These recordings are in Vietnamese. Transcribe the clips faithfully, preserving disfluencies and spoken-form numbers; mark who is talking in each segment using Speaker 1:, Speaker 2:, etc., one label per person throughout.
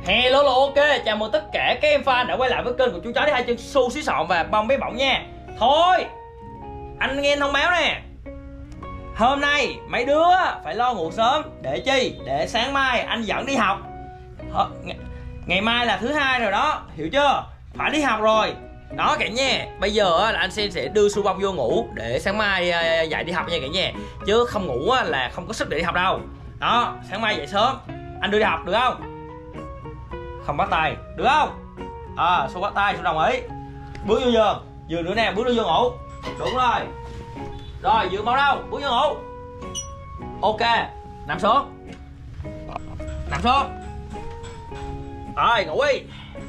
Speaker 1: Hello, ok, chào mừng tất cả các em fan đã quay lại với kênh của chú chó đi hai chân Su Xí Sọn và Bông Bé Bỏng nha. Thôi, anh nghe thông báo nè. Hôm nay mấy đứa phải lo ngủ sớm. Để chi? Để sáng mai anh dẫn đi học. Ngày, ngày mai là thứ hai rồi đó, hiểu chưa? Phải đi học rồi. Đó cả nhà, bây giờ là anh Sen sẽ đưa Su Bông vô ngủ để sáng mai dậy đi học nha cả nhà. Chứ không ngủ là không có sức để đi học đâu. Đó, sáng mai dậy sớm anh đưa đi học được không? Không bắt tay, được không? À, Su bắt tay, Su đồng ý. Bước vô giường, giường nữa nè, bước vô ngủ. Đúng rồi. Rồi, giường bao đâu? Bước vô ngủ. Ok, nằm xuống. Nằm xuống. Rồi, ngủ đi.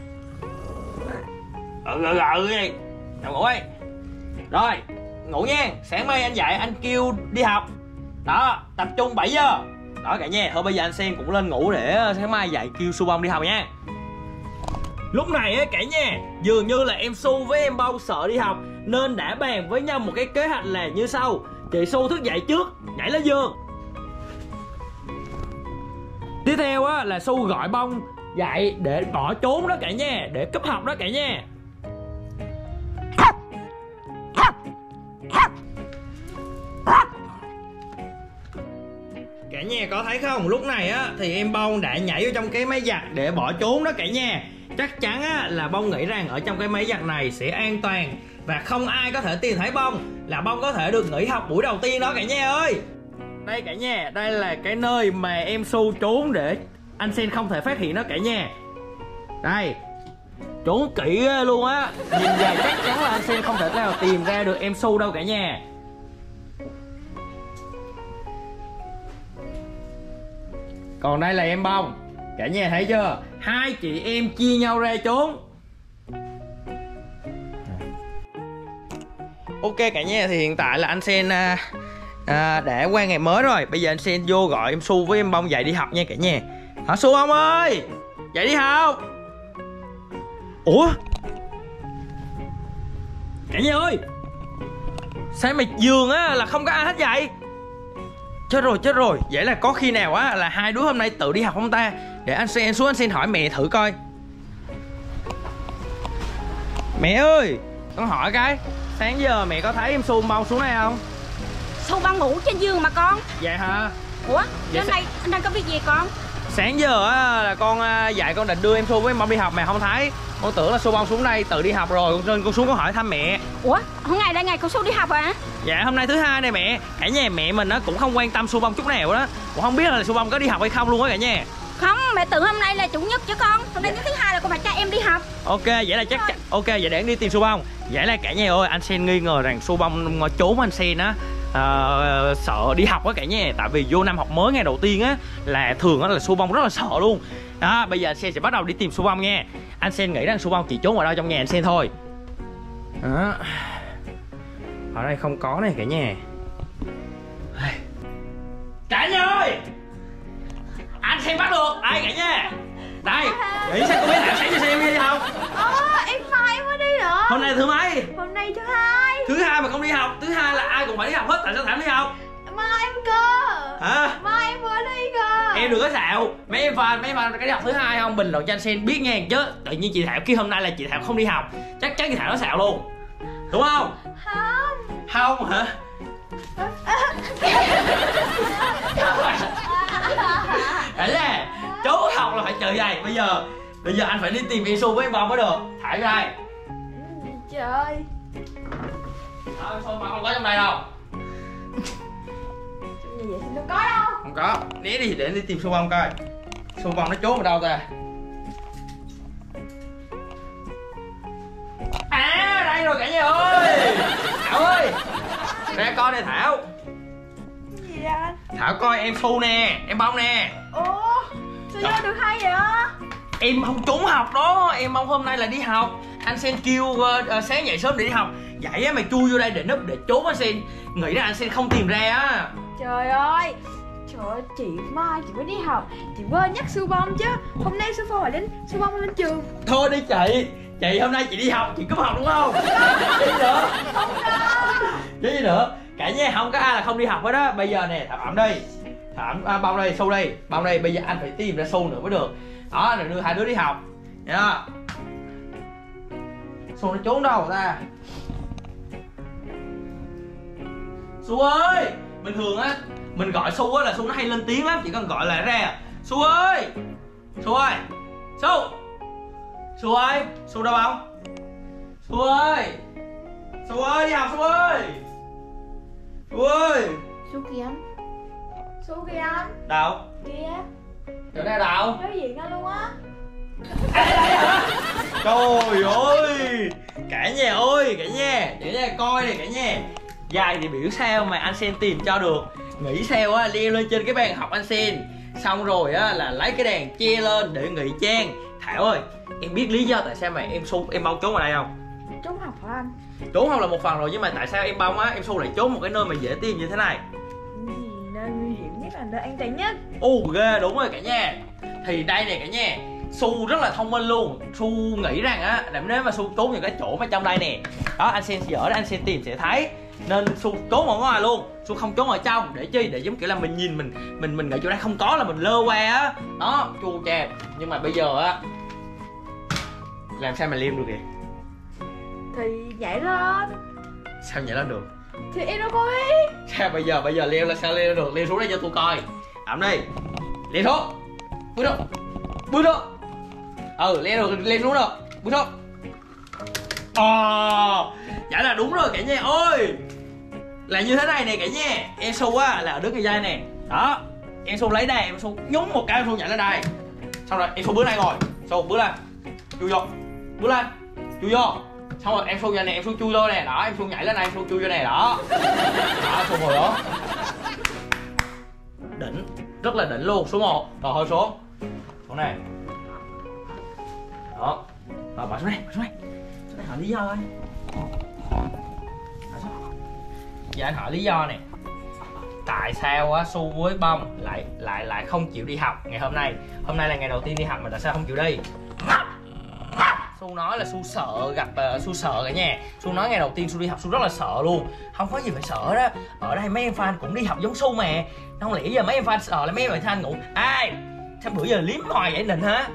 Speaker 1: Ừ, ừ, ừ đi. Nằm ngủ đi. Rồi, ngủ nha. Sáng mai anh dậy, anh kêu đi học. Đó, tập trung bảy giờ. Đó cả nhà, thôi bây giờ anh Sen cũng lên ngủ để sáng mai dậy kêu Su Bông đi học nha. Lúc này á cả nhà, dường như là em Su với em Bông sợ đi học nên đã bàn với nhau một cái kế hoạch là như sau. Chị Su thức dậy trước, nhảy lên giường. Tiếp theo á là Su gọi Bông dậy để bỏ trốn đó cả nhà, để cúp học đó cả nhà. Cả nhà có thấy không? Lúc này á thì em Bông đã nhảy vô trong cái máy giặt để bỏ trốn đó cả nhà. Chắc chắn á là Bông nghĩ rằng ở trong cái máy giặt này sẽ an toàn và không ai có thể tìm thấy Bông, là Bông có thể được nghỉ học buổi đầu tiên đó cả nhà ơi. Đây cả nhà, đây là cái nơi mà em Su trốn để anh Sen không thể phát hiện đó cả nhà. Đây, trốn kỹ luôn á. Nhìn về chắc chắn là anh Sen không thể nào tìm ra được em Su đâu cả nhà. Còn đây là em Bông. Cả nhà thấy chưa? Hai chị em chia nhau ra trốn. Ok cả nhà, thì hiện tại là anh Sen à, à, đã qua ngày mới rồi. Bây giờ anh Sen vô gọi em Su với em Bông dậy đi học nha cả nhà. Hả Su Bông ơi, dậy đi học. Ủa, cả nhà ơi, sao mà giường á là không có ai hết vậy? Chết rồi, chết rồi. Vậy là có khi nào á là hai đứa hôm nay tự đi học không ta? Để anh Sen xuống anh Sen hỏi mẹ thử coi. Mẹ ơi, con hỏi cái, sáng giờ mẹ có thấy em Su Bông xuống đây không?
Speaker 2: Su Bông ngủ trên giường mà con.
Speaker 1: Dạ hả?
Speaker 2: Ủa, trên đây anh đang có việc gì con?
Speaker 1: Sáng giờ á là con dạy con định đưa em Su với em Bông đi học mà không thấy. Con tưởng là Su Bông xuống đây tự đi học rồi nên con xuống con hỏi thăm mẹ.
Speaker 2: Ủa, hôm nay là ngày con Su đi học hả?
Speaker 1: Dạ hôm nay thứ hai này mẹ. Cả nhà mẹ mình nó cũng không quan tâm Su Bông chút nào đó. Cũng không biết là Su Bông có đi học hay không luôn á cả nhà.
Speaker 2: Không, mẹ tưởng hôm nay là chủ nhật chứ con. Hôm nay thứ hai là con phải cho em đi học.
Speaker 1: Ok, vậy là chắc chắn. Ok, vậy để em đi tìm Su Bông. Vậy là cả nhà ơi, anh Sen nghi ngờ rằng Su Bông trốn anh Sen á. Uh, sợ đi học á cả nhà. Tại vì vô năm học mới ngày đầu tiên á là thường á là Su Bông rất là sợ luôn. Đó, bây giờ anh Sen sẽ bắt đầu đi tìm Su Bông nha. Anh Sen nghĩ rằng Su Bông chỉ trốn ở đâu trong nhà anh Sen thôi. Đó. Ở đây không có này cả nhà. Cả nhà ơi, anh Sen bắt được. Đây cả nhà. Đây, nghĩ sao cô biết là sáng cho Sen đi không?
Speaker 3: Ờ, em mai em mới đi được.
Speaker 1: Hôm nay thứ mấy?
Speaker 3: Hôm nay thứ hai.
Speaker 1: Thứ hai mà không đi học. Thứ hai là ai cũng phải đi học hết. Tại sao Thảo đi học?
Speaker 3: Mai em cơ.
Speaker 1: Hả?
Speaker 3: Mai em vừa đi cơ.
Speaker 1: Em đừng có xạo. Mấy em fan, mấy em fan cái đi học thứ hai không? Bình luận cho anh Sen biết nghe chứ. Tự nhiên chị Thảo kia hôm nay là chị Thảo không đi học. Chắc chắn chị Thảo nó xạo luôn. Đúng không?
Speaker 3: Không.
Speaker 1: Không hả? Đấy là chú học là phải chịu vậy. Bây giờ Bây giờ anh phải đi tìm em Su với em Bông mới được. Thải ra đây.
Speaker 3: Trời.
Speaker 1: Đó, em Su mà không có trong đây đâu.
Speaker 3: Như vậy thì đâu có đâu.
Speaker 1: Không có. Né đi để đi tìm Su Bông coi. Su Bông nó trốn ở đâu ta? À đây rồi cả nhà ơi. Thảo ơi, ra coi đây Thảo.
Speaker 3: Cái gì vậy anh?
Speaker 1: Thảo coi em Su nè, em Bông nè.
Speaker 3: Ủa, sao vô được hay vậy?
Speaker 1: Em không trốn học đó, em Bông hôm nay là đi học. Anh Sen kêu uh, uh, sáng dậy sớm để đi học. Vậy á mày chui vô đây để núp để trốn anh Sen. Nghĩ ra anh Sen không tìm ra á.
Speaker 3: Trời ơi. Trời ơi, chị Mai chị mới đi học, chị quên nhắc Su Bông chứ. Hôm nay Su Bông phải đến, Su Bông lên trường.
Speaker 1: Thôi đi chị. Chị hôm nay chị đi học, chị cúp học đúng không? Chứ gì nữa? Chứ gì nữa? Cả nhà không có ai là không đi học hết á. Bây giờ nè, Thảo ẩm đi. Thảo à, Bông đây, Su đi. Bông đây, bây giờ anh phải tìm ra Su nữa mới được. Đó, rồi đưa hai đứa đi học nha. Su nó trốn đâu ta? Su ơi, bình thường á mình gọi Su á là Su nó hay lên tiếng lắm, chỉ cần gọi là ra. Su ơi, Su ơi, Su, Su ơi, Su đâu không? Su ơi, Su ơi, đi học Su ơi, Su ơi.
Speaker 3: Su kìa anh. Su kìa anh.
Speaker 1: Đâu?
Speaker 3: Kìa.
Speaker 1: Chỗ này đâu?
Speaker 3: Nói gì anh luôn á.
Speaker 1: Trời ơi, cả nhà ơi, cả nhà, cả nhà coi này cả nhà. Dài thì biểu sao mà anh Sen tìm cho được. Nghĩ sao á, leo lên trên cái bàn học anh Sen, xong rồi á là lấy cái đèn che lên để nghỉ trang. Thảo ơi, em biết lý do tại sao mà em Su em Bông trốn ở đây không?
Speaker 3: Trốn học hả anh?
Speaker 1: Trốn không là một phần rồi, nhưng mà tại sao em Bông á, em Su lại trốn một cái nơi mà dễ tìm như thế này?
Speaker 3: Vì nơi nguy hiểm nhất là nơi an toàn nhất.
Speaker 1: Ồ ghê, đúng rồi cả nhà. Thì đây nè cả nhà, Su rất là thông minh luôn. Su nghĩ rằng á, nếu mà Su trốn những cái chỗ mà trong đây nè, đó anh Sen dở đó, anh Sen tìm sẽ thấy. Nên Su trốn ở ngoài luôn, Su không trốn ở trong. Để chi? Để giống kiểu là mình nhìn mình mình mình nghĩ chỗ đây không có là mình lơ qua á. Đó, chu chà. Nhưng mà bây giờ á, làm sao mà liêm được kìa?
Speaker 3: Thì nhảy lên.
Speaker 1: Sao nhảy lên được?
Speaker 3: Thì em đâu có biết.
Speaker 1: Sao bây giờ bây giờ leo là sao leo được? Leo xuống đây cho tôi coi. Ẩm đi, leo xuống, bước đó, bước đó. Ừ, leo được, leo xuống được, bước xuống. Ồ, dạ là đúng rồi cả nhà ơi. Là như thế này nè cả nhà. Em Su á là đứng ngay dây nè. Đó, em Su lấy đây, em Su nhúng một cái, em Su nhảy lên đây. Xong rồi em Su bước đây ngồi. Su bước lên, chui vô, bước lên, chui vô. Xong rồi em Su giờ này em Su chui vô nè. Đó, em Su nhảy lên đây, em Su chui vô nè. Đó, đó, Su ngồi đó. Đỉnh, rất là đỉnh luôn. Số một, rồi thôi xuống. Xuống này. Đó, rồi bỏ xuống đây, bỏ xuống đây. Xuống đây hỏi lý do thôi. Dạ anh hỏi lý do nè. Tại sao á Su với Bông lại lại lại không chịu đi học ngày hôm nay? Hôm nay là ngày đầu tiên đi học mà tại sao không chịu đi? Su nói là Su sợ gặp uh, Su sợ cả nhà. Su nói ngày đầu tiên Su đi học Su rất là sợ luôn. Không có gì phải sợ đó. Ở đây mấy em fan cũng đi học giống Su mà. Không lẽ giờ mấy em fan sợ là mấy em phải than ngủ. Ai? Sao bữa giờ liếm hoài vậy Nịnh hả?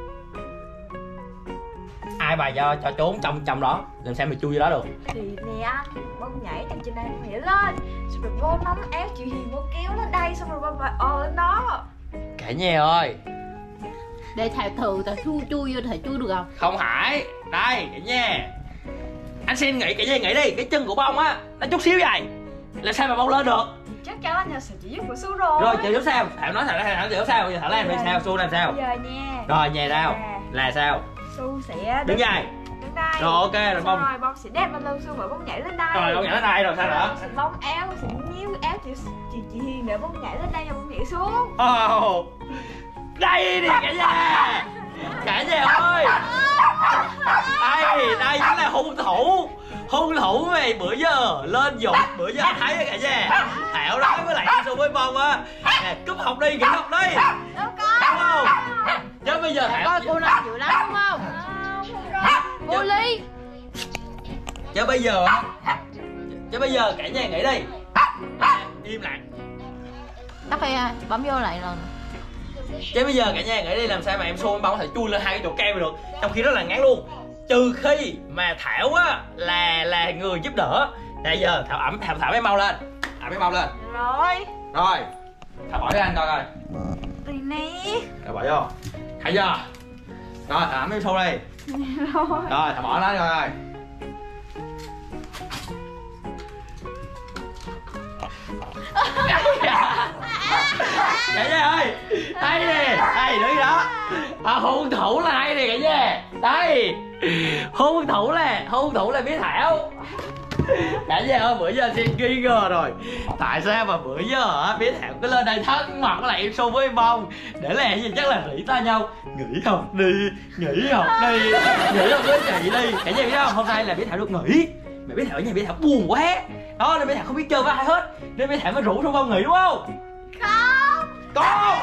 Speaker 1: Ai bà cho cho trốn trong trong đó? Làm sao mà chui vô đó được?
Speaker 3: Thì nè anh, Bông nhảy từ trên đây Bông nhảy lên. Xong rồi vô nắm áo chị Hiền vô kéo lên đây. Xong rồi Bông phải ờ lên đó.
Speaker 1: Cả nhà ơi,
Speaker 2: Để thầy thử thầy chui chui vô thầy chui được không?
Speaker 1: không phải. Đây cả nhà, anh Sen nghĩ, cả nhà nghĩ đi. Cái chân của Bông á, nó chút xíu vậy, làm sao mà Bông lên được?
Speaker 3: Chắc chắn là nhờ sự chỉ giúp của Su rồi.
Speaker 1: Rồi chờ giúp sao? Thảo nói Thảo Thảo chờ giúp sao? Giờ Thảo làm làm sao? Su làm sao?
Speaker 3: Bây giờ nha.
Speaker 1: Rồi nhà sao?
Speaker 3: À.
Speaker 1: Là sao?
Speaker 3: Su sẽ
Speaker 1: Đứng dậy.
Speaker 3: Đứng đây.
Speaker 1: Rồi ok rồi Bông.
Speaker 3: Rồi Bông sẽ đép lên lưng Su và Bông nhảy lên đây.
Speaker 1: Rồi Bông nhảy lên đây rồi sao nữa?
Speaker 3: Sẽ bông áo, sẽ nhíu áo chị chị chị Hiền để Bông nhảy lên đây và Bông nhảy xuống.
Speaker 1: Ồ, đây đi cả nhà. Cả nhà ơi, đây đây chính là hung thủ. Hung thủ mày bữa giờ lên dụng. Bữa giờ anh thấy cả nhà, Thảo nói với lại Su với Bông á, nè cúp học đi, nghỉ học đi.
Speaker 3: Đâu có.
Speaker 1: Đúng không? Chứ bây giờ Thảo
Speaker 2: Coi cô này chịu lắm đúng không? Vô ly.
Speaker 1: Chứ bây giờ Chứ bây giờ cả nhà nghĩ đi. Im lặng.
Speaker 2: Tắt hay à, bấm vô lại rồi.
Speaker 1: Chứ bây giờ cả nhà nghĩ đi, làm sao mà em Su em Bông có thể chui lên hai cái chỗ cao được, trong khi rất là ngắn luôn. Trừ khi mà Thảo á là là người giúp đỡ. Bây giờ Thảo ẩm Thảo Thảo em mau lên. Thảo em mau lên.
Speaker 3: Rồi.
Speaker 1: Rồi. Thảo bỏ cho anh coi coi.
Speaker 3: Đây nè.
Speaker 1: Thảo bỏ vô. Thấy chưa? Rồi Thảo ẩm em Su đi.
Speaker 3: Rồi.
Speaker 1: Rồi Thảo bỏ nó rồi rồi. Cả nhà ơi, đây nè, đây đứng đó. À, hung thủ là ai nè cả nhà. Đây, hung thủ là hung thủ là Bé Thảo. Cả nhà ơi, bữa giờ xin nghi ngờ rồi. Tại sao mà bữa giờ Bé Thảo cứ lên đây thân mật với lại em Su với em Bông để làm gì? Chắc là rỉ ta nhau. Nghỉ học đi, nghỉ học đi, nghỉ học với chị đi. Cả nhà biết không? Hôm nay là Bé Thảo được nghỉ. Mà Bé Thảo ở nhà Bé Thảo buồn quá. Đó nên Bé Thảo không biết chơi với ai hết. Nên Bé Thảo mới rủ Su Bông nghỉ đúng không?
Speaker 3: Không.
Speaker 1: Con.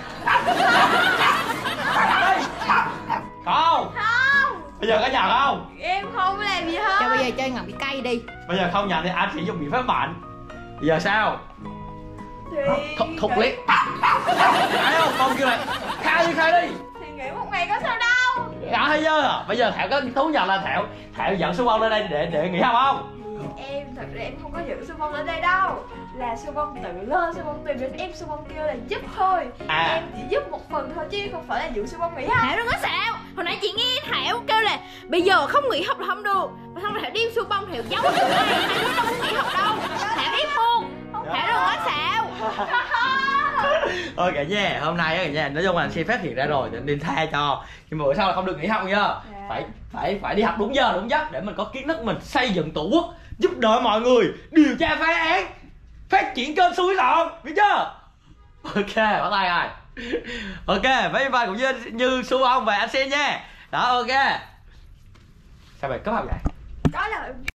Speaker 1: Con.
Speaker 3: Không.
Speaker 1: Bây giờ có nhận không?
Speaker 3: Em không làm gì hết.
Speaker 2: Cho bây giờ chơi ngậm cái cây đi.
Speaker 1: Bây giờ không nhận thì anh sẽ dùng biện pháp mạnh. Bây giờ sao?
Speaker 3: Thì
Speaker 1: Thục thục liếc. Phải không? Con kêu lại khai đi, khai đi.
Speaker 3: Thì nghĩ nghỉ một ngày có sao đâu.
Speaker 1: À bây giờ, bây giờ Thảo có thú nhận là Thảo Thảo dẫn Sư Vong lên đây để để nghỉ học không?
Speaker 3: Em thật ra em không có dẫn Sư Vong lên đây đâu. Là Sư Vong tự lên, Sư Vong tìm đến em, Sư Vong kêu là giúp thôi.
Speaker 1: À.
Speaker 3: Em chỉ giúp một phần thôi chứ không phải là dẫn Sư Vong nghỉ học.
Speaker 2: Thảo đừng có xạo. Hồi nãy chị nghe Thảo kêu là bây giờ không nghỉ học là không được. Mà xong rồi Thảo điên Sư Vong, Thảo giấu tụi này. Hai đứa đâu có nghỉ học đâu. Thảo điên luôn. Thảo đừng có xạo.
Speaker 1: Thôi cả nhà, hôm nay á cả nhà, nói chung là anh sẽ phát hiện ra rồi nên nên tha cho. Nhưng mà bữa sau là không được nghỉ học nha.
Speaker 3: Dạ.
Speaker 1: Phải phải phải đi học đúng giờ đúng giấc để mình có kiến thức mình xây dựng tổ quốc, giúp đỡ mọi người, điều tra phá án, phát triển kênh Xui Xọn, biết chưa? Ok, bắt tay rồi. Ok, bye bye cũng như như Sư Vong và anh Sen nha. Đó ok. Sao mày cấp học vậy?
Speaker 3: Có là